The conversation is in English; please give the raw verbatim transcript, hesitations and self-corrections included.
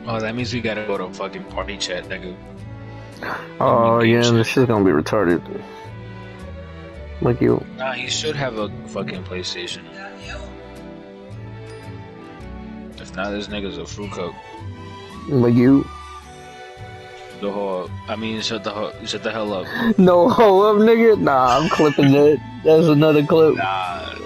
Oh, that means we gotta go to fucking party chat, nigga. And Oh make game yeah, this shit. shit's gonna be retarded. Like you. Nah, he should have a fucking PlayStation. If not, this nigga's a fruit cup. Like you. The whole, I mean, shut the ho- shut the hell up. No, hold up, nigga. Nah, I'm clipping that. That's another clip. Nah,